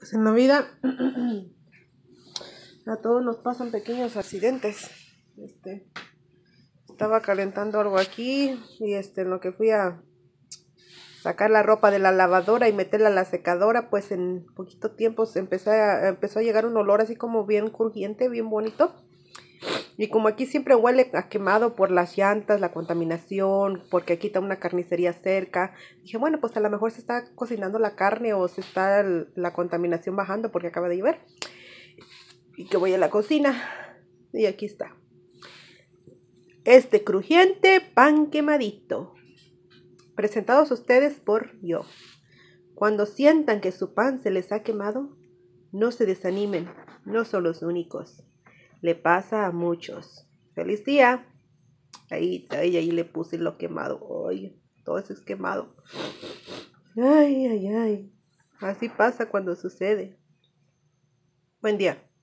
Pues en la vida a todos nos pasan pequeños accidentes. Estaba calentando algo aquí y en lo que fui a sacar la ropa de la lavadora y meterla a la secadora, pues en poquito tiempo empezó a llegar un olor así como bien crujiente, bien bonito. Y como aquí siempre huele a quemado por las llantas, la contaminación, porque aquí está una carnicería cerca, dije, bueno, pues a lo mejor se está cocinando la carne o se está la contaminación bajando porque acaba de llover. Y que voy a la cocina y aquí está. Este crujiente pan quemadito. Presentados ustedes por yo. Cuando sientan que su pan se les ha quemado, no se desanimen, no son los únicos. Le pasa a muchos. ¡Feliz día! Ahí le puse lo quemado. Ay, todo eso es quemado. Ay. Así pasa cuando sucede. Buen día.